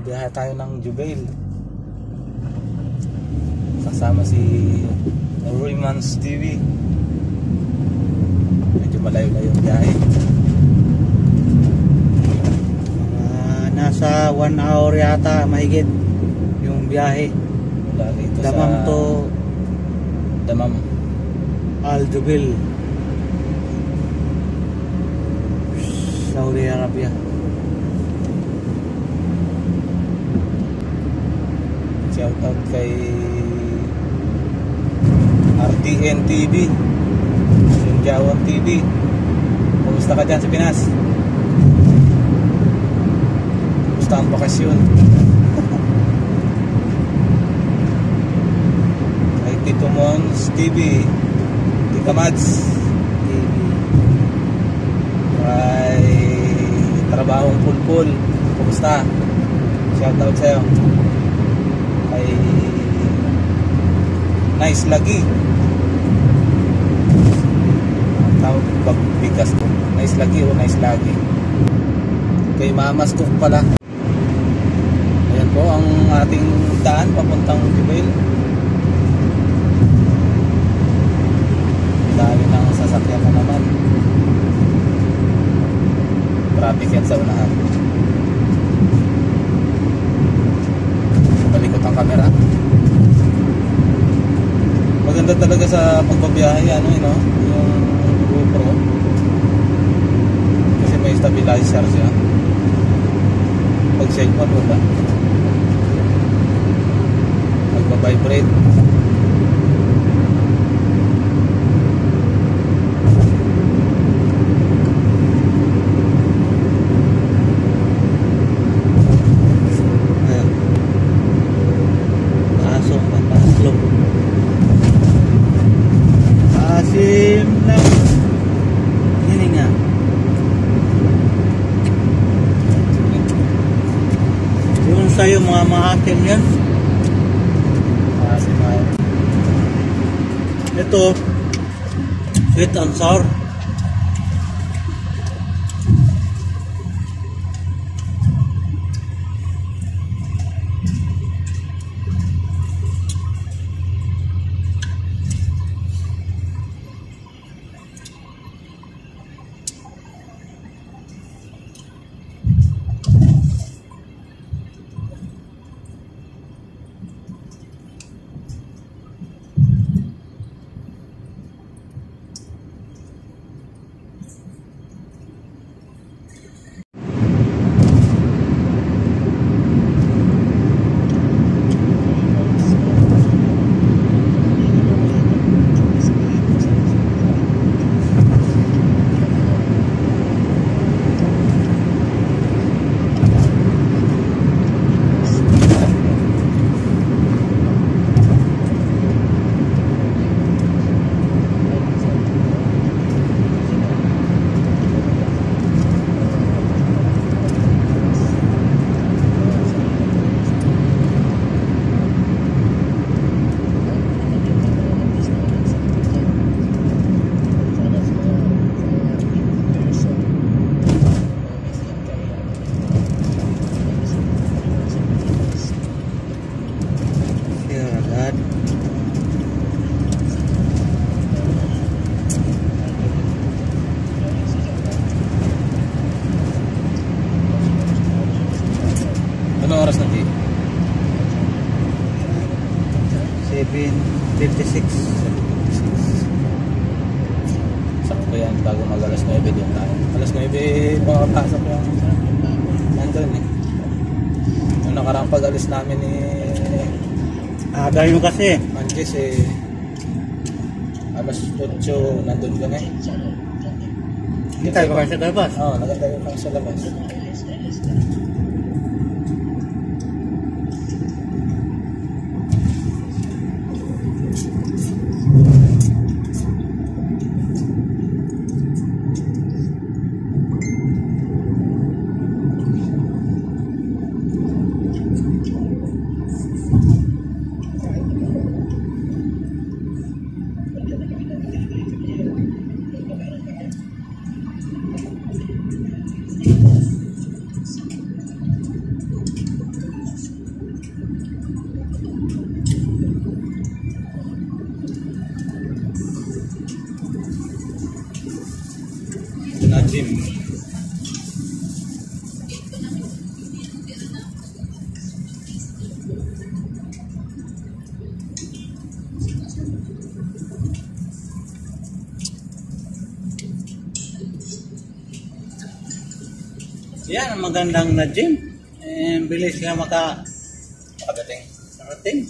Biyahe tayo ng Jubail. Kasama si Roymans TV. Medyo malayo-layo yung biyahe. Nasa 1 hour yata mahigit yung biyahe. Mula rito Damam sa to Damam Al Jubail, Saudi Arabia. Shout out kay RTN TV, yung Jawan TV. Kumusta ka dyan sa Pinas? Kumusta ang bakasyon? Kay Tito Mons TV, Tita Mads TV, kay Trabahong Pulpul, kumusta? Shout out sa'yo. Kay Nice Lagi, ang tawag pagbigas ko, Nice Lagi o Nice Lagi. Kay Mamas Cook pala. Ayan po ang ating daan papuntang Jubail. Dami ng sasakyan na naman. Traffic yan sa unahan. Balikot ang camera. Maganda talaga sa pagbabiyahe yung GoPro, kasi may stabilizer siya. Pag cellphone wala, magbabibrate. Sa'yo mga maatim yan. Ito sweet and sour. Anong oras na di? 7:56. Sakto yan, bago mag alas 9 doon tayo. Alas 9 makapasok yung nandun eh. Yung nakarang pag-alis namin Aga yun kasi. Manches alas 8 nandun kami. Hindi tayo pa sa labas. Oo, nagantay ko kami sa labas. Yan ang magandang na gym. Bilis nga Pagdating. makarating.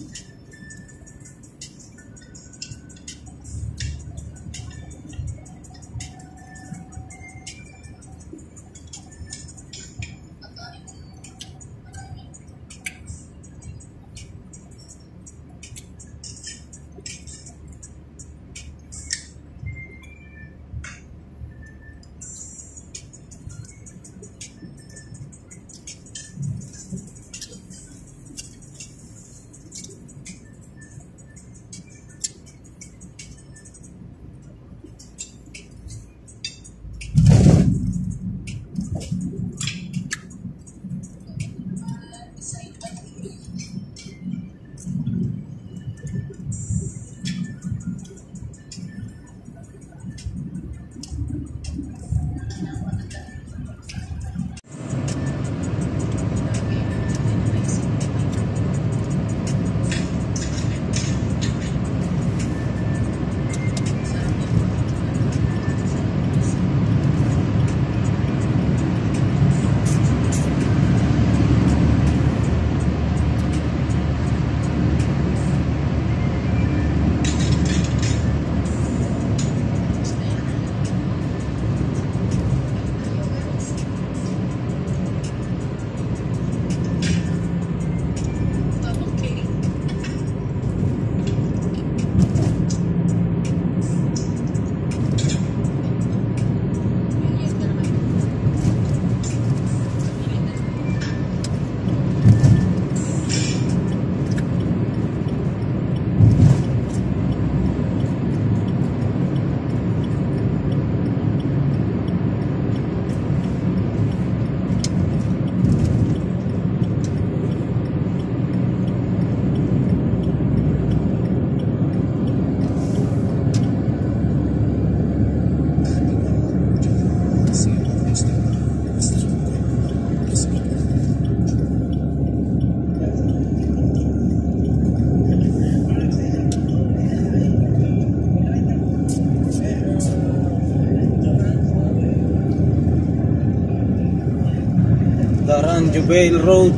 Daran Jubail Road.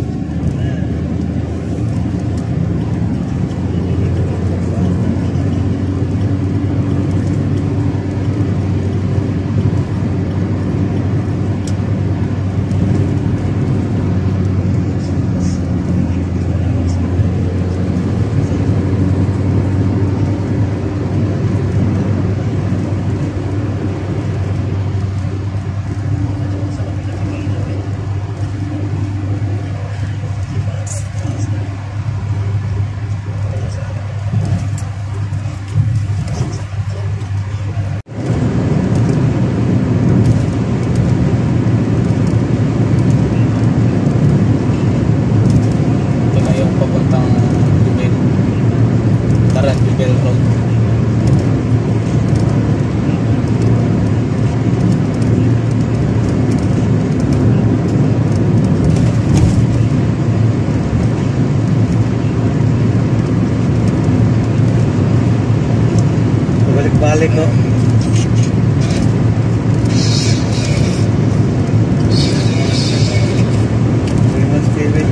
Ito na yung papuntang Jubail. Daran Jubail Road. Balik-balik no. Mas TV.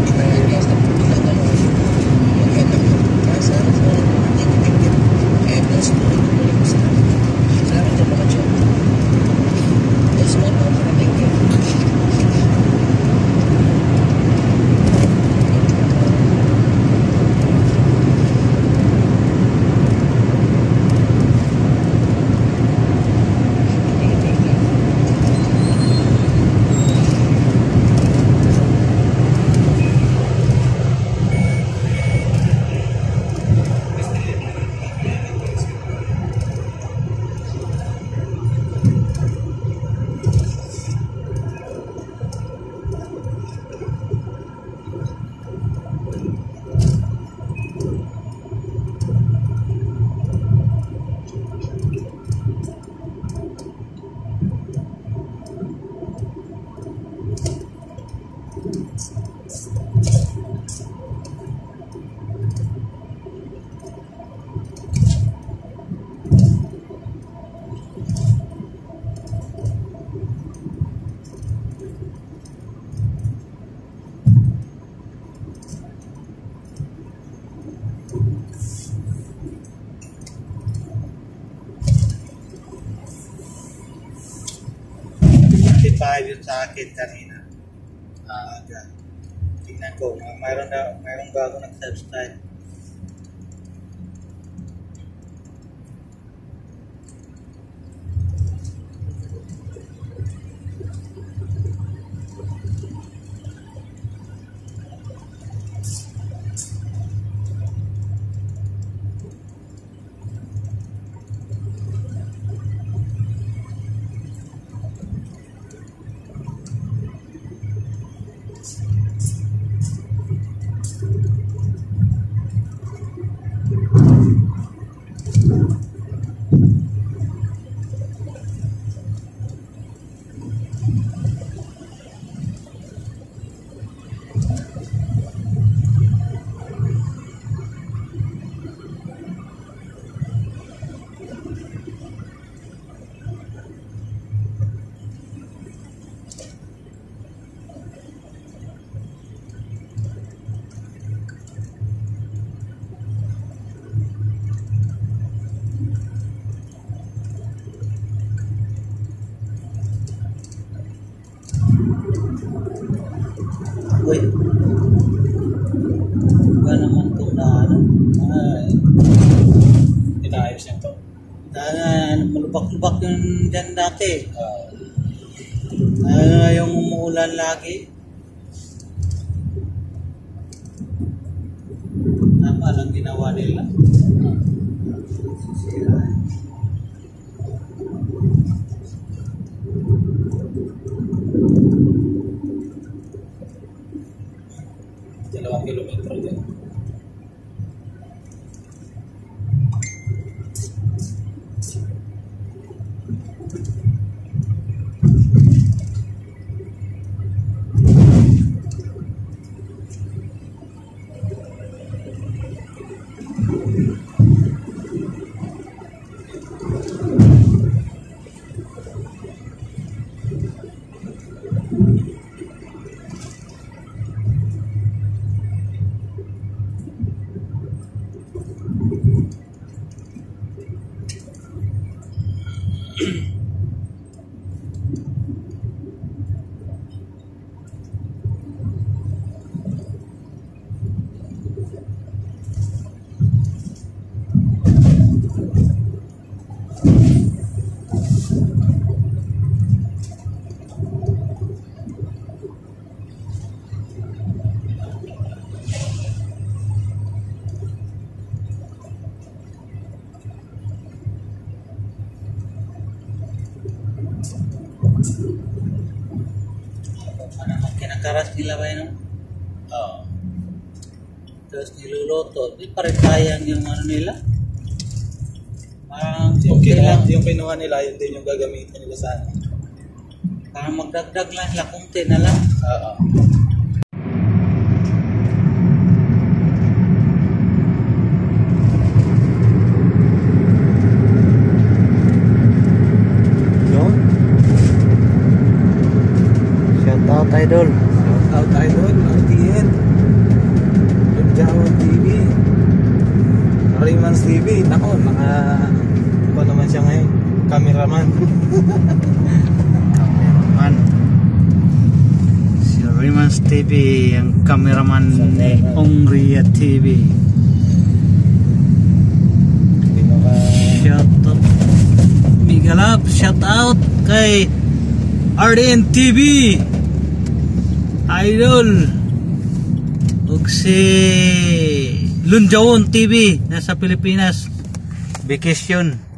nag-live yun sa akin kanina. Tingnan ko, mayroong bago nag-subscribe. Uy, ba naman itong Inaayos niya to. malubak-lubak yun dyan dati. Yung umuulan lagi. Tama lang ginawa nila. Dalawang kilometro din. Kinakaras nila ba yun? Oo. Tapos niluluto. Di pa rin sayang yung ano nila. Parang Yung kinuha nila, yun din yung gagamitin nila sa ano. Parang magdagdag lang, lakunti na lang. Oo. Shout out idol. Shout out idol, RTN. Jawan TV. Raymond's TV. Nako, ano naman siya ngayon? Cameraman. Cameraman. Si Raymond's TV, ang cameraman ni Ongria TV. Shout out. Migalab, shout out kay RDN TV. Idol. Ug si Lunjawon TV nasa Pilipinas. Vacation.